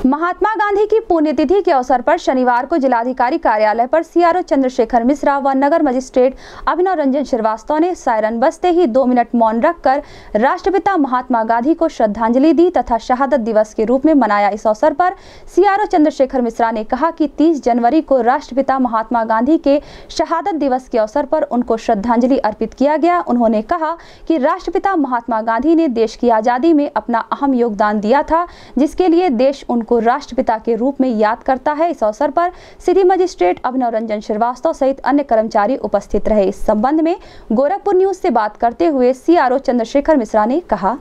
महात्मा गांधी की पुण्यतिथि के अवसर पर शनिवार को जिलाधिकारी कार्यालय पर सीआरओ चंद्रशेखर मिश्रा व नगर मजिस्ट्रेट अभिनव रंजन श्रीवास्तव ने सायरन बजते ही 2 मिनट मौन रखकर राष्ट्रपिता महात्मा गांधी को श्रद्धांजलि दी तथा शहादत दिवस के रूप में मनाया। इस अवसर पर सीआरओ चंद्रशेखर मिश्रा ने कहा कि 30 जनवरी को राष्ट्रपिता महात्मा गांधी के शहादत दिवस के अवसर पर उनको श्रद्धांजलि अर्पित किया गया। उन्होंने कहा कि राष्ट्रपिता महात्मा गांधी ने देश की आजादी में अपना अहम योगदान दिया था, जिसके लिए देश उनको राष्ट्रपिता के रूप में याद करता है। इस अवसर पर सिटी मजिस्ट्रेट अभिनव रंजन श्रीवास्तव सहित अन्य कर्मचारी उपस्थित रहे। इस संबंध में गोरखपुर न्यूज से बात करते हुए सीआरओ चंद्रशेखर मिश्रा ने कहा,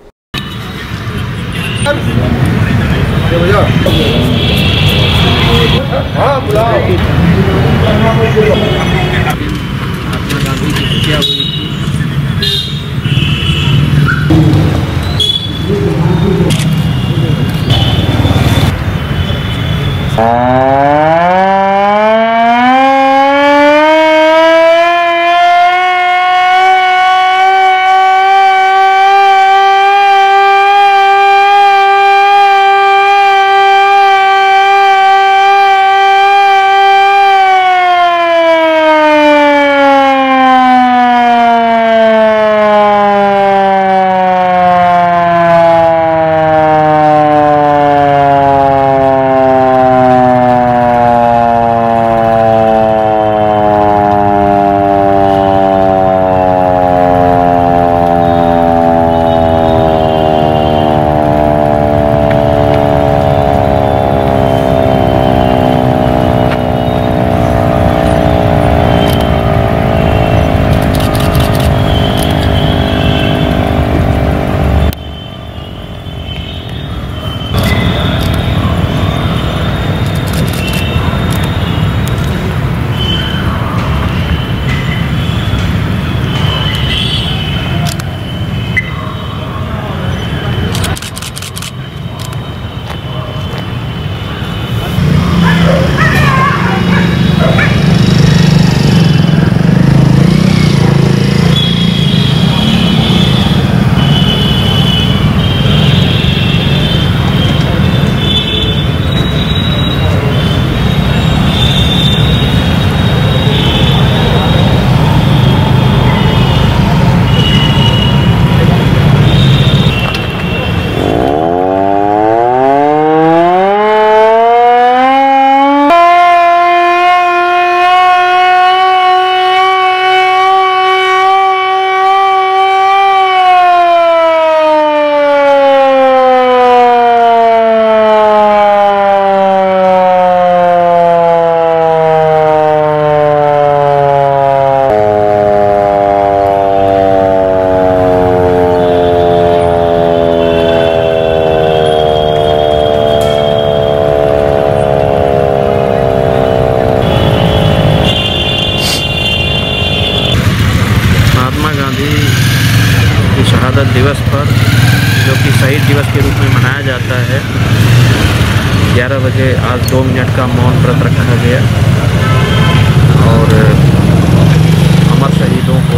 शहादत दिवस पर, जो कि शहीद दिवस के रूप में मनाया जाता है, 11 बजे आज 2 मिनट का मौन व्रत रखा गया और अमर शहीदों